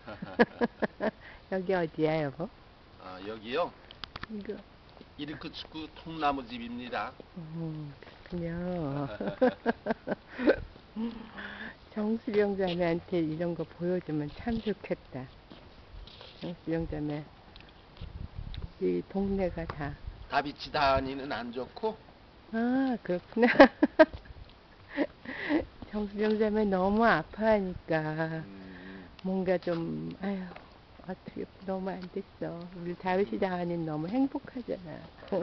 여기 어디야, 여보? 아, 여기요? 이거. 이르크츠크 통나무집입니다. 그렇군요. 정수령 자매한테 이런 거 보여주면 참 좋겠다. 정수령 자매, 이 동네가 다. 다비치 다니는 안 좋고? 아, 그렇구나. 정수령 자매 너무 아파하니까 뭔가 좀, 아휴, 어떻게 너무 안 됐어. 우리 다윗이 다하는 너무 행복하잖아.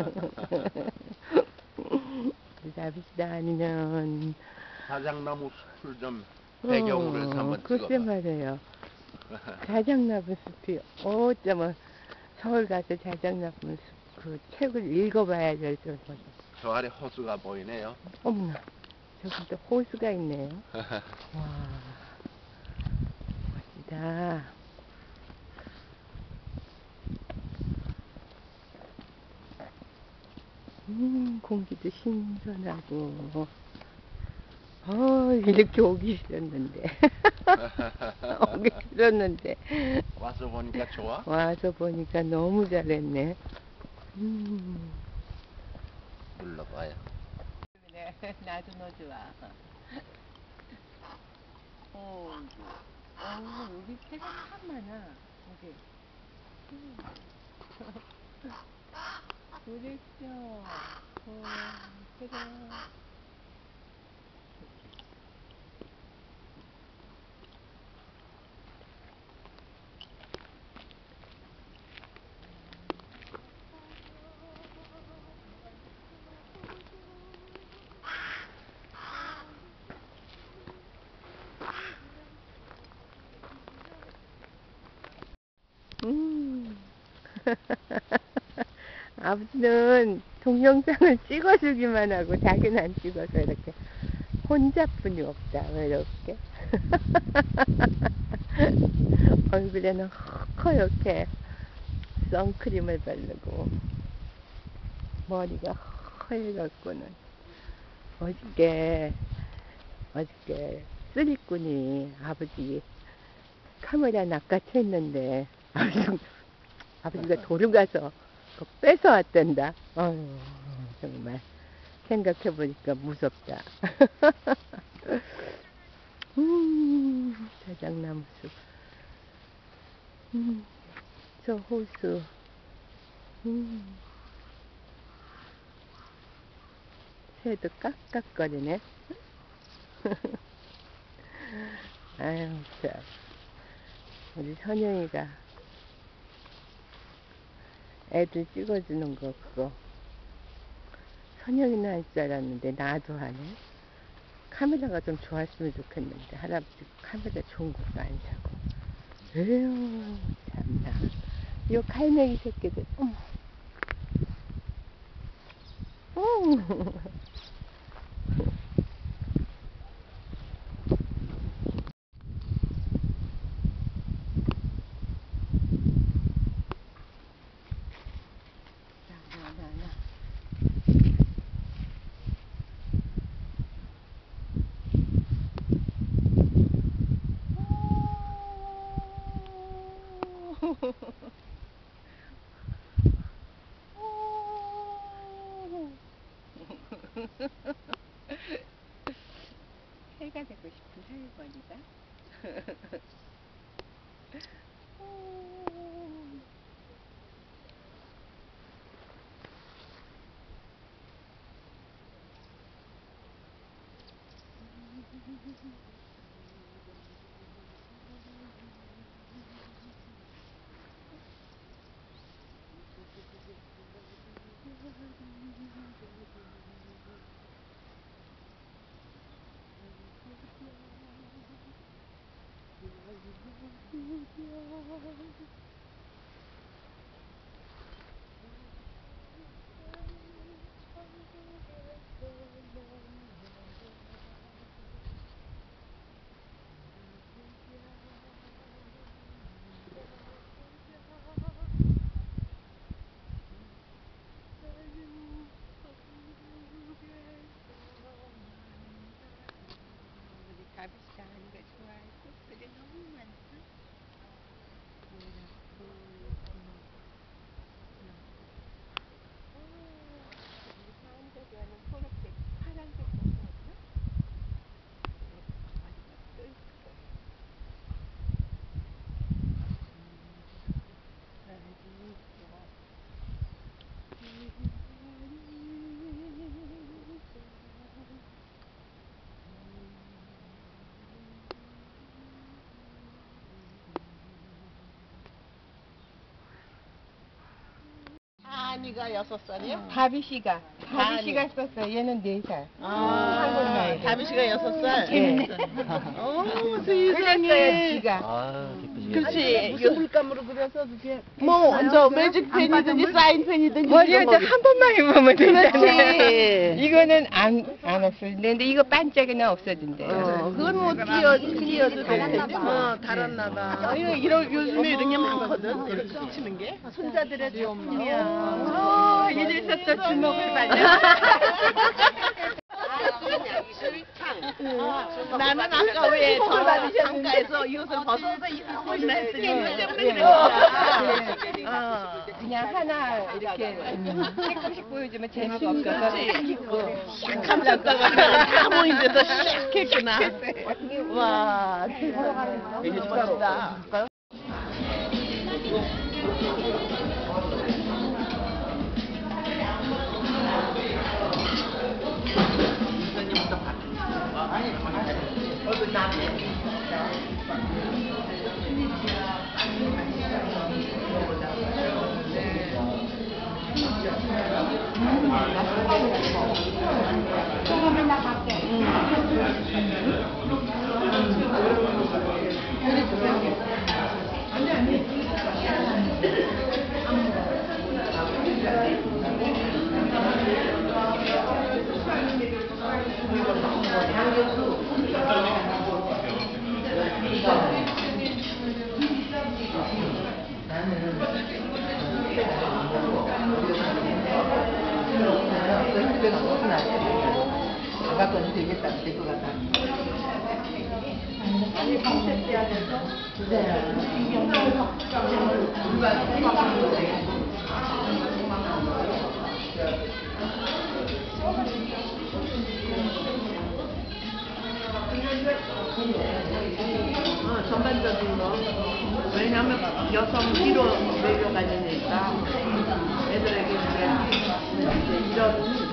우리 다윗이 다하는 자작나무 숲을 좀 배경으로 해서 한번 글쎄 찍어봐. 말이에요. 자작나무 숲이 어쩌면 서울 가서 자작나무 숲 그 책을 읽어봐야 될 정도로. 저 아래 호수가 보이네요. 어머나, 저기도 호수가 있네요. 와, 멋지다. 공기도 신선하고. 이렇게 오기 싫었는데. 오기 싫었는데. 와서 보니까 좋아? 와서 보니까 너무 잘했네. 눌러봐요. 그래, 나도 너 좋아. 여기 새가 참 많아. 여기. 그랬어. 그래. 아버지는 동영상을 찍어주기만 하고 자기는 안 찍어서 이렇게 혼자뿐이 없다. 왜 이렇게 얼굴에는 허옇게 선크림을 바르고 머리가 허옇고는 어저께 쓰리꾼이 아버지 카메라 낚아챘는데 아버지가 도로 가서 그거 뺏어왔댄다. 아유, 정말 생각해보니까 무섭다. 자작나무 숲. 저 호수. 새도 깍깍거리네. 아유, 참. 우리 선영이가 애들 찍어주는 거 그거 선영이는 할 줄 알았는데 나도 하네. 카메라가 좀 좋았으면 좋겠는데 할아버지 카메라 좋은 것도 안 사고. 에휴, 참나. 요 갈매기 새끼들. 새가 되고 싶은 할머니가. 우리 다비치가 하는 거 좋아해. 꽃들이 너무 많다. 다은이가 6살이야? 다비 씨가 썼어요. 얘는 4살. 한국 나이. 다비 씨가 6살? 재밌네. 세상에. 그랬어요, 지가. 아, 기쁘시겠다. 그렇지. 무슨 물감으로 그려서 그게 뭐, 저 매직펜이든지 사인펜이든지. 머리에도 한 번만 입으면 되잖아요. 그렇지. 이거는 안 없어진대. 이거 반짝이는 없어진대. 그건 뭐 끼어도 될 텐데 뭐 달았나 봐. 요즘에 이런 게 많거든. 이렇게 붙이는 게. 손자들의 작품이야. 이래서 또 주목을 받아. 나는 아까 왜 장가에서 이 옷을 벗어서 입고 있나 했더니 이것 때문에 그랬구나. 그냥 하나 이렇게 조금씩 보여주면 재미가 없어서 샥 잡다가 다 모인 데서 샥 했구나. 와, 되게 멋지다. 안 갖고 와도 되겠다, 될 것 같아. 아니, 컨셉 해야 돼서. 전반적인 거. 왜냐면 여성 히로 매료가 되니까 애들에게 이제 이런